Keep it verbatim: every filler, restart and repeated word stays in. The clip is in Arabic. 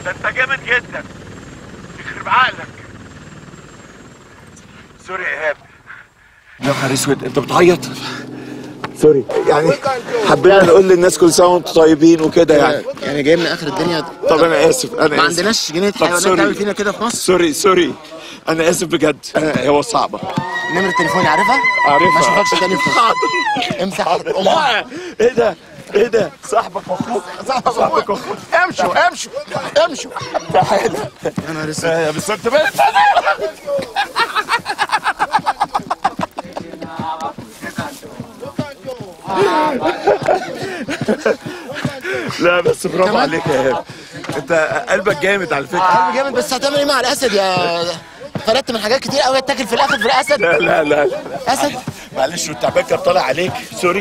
ده انت جامد جدا، يخرب عقلك. سوري يا ايهاب. يا نهار اسود، انت بتعيط؟ سوري يعني حبينا نقول للناس كل سنه وانتم طيبين وكده يعني. يعني جاي من اخر الدنيا. طب انا اسف، انا اسف. ما عندناش جنيه حيوانات تعمل فينا كده في مصر. سوري سوري انا اسف بجد. أنا هو صعبه. نمرة تليفوني عارفها؟ عارفها. ما اشوفكش تاني في مصر. امسح. لا ايه ده؟ ايه ده؟ صاحبك واخوك. صاحبك واخوك. امشوا امشوا امشوا. تعالى. يا نهار اسود. بس انت بس. لا بس برافو عليك يا ايهاب، انت قلبك جامد على فكره. قلبي جامد، بس هتعمل ايه مع الاسد يا فلتت من حاجات كتير قوي اتاكل في الاخر في الاسد. لا لا لا اسد. معلش والتعبان كان طالع عليك. سوري.